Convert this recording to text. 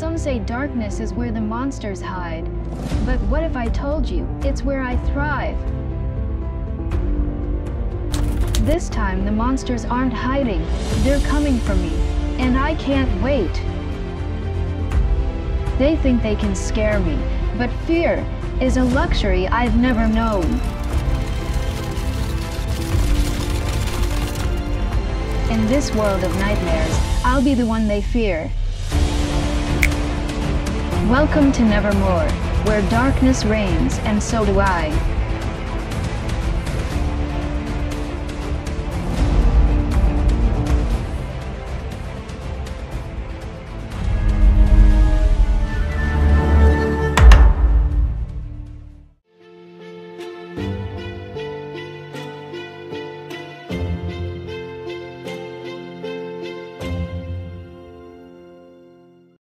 Some say darkness is where the monsters hide. But what if I told you it's where I thrive? This time the monsters aren't hiding, they're coming for me, and I can't wait. They think they can scare me, but fear is a luxury I've never known. In this world of nightmares, I'll be the one they fear. Welcome to Nevermore, where darkness reigns, and so do I.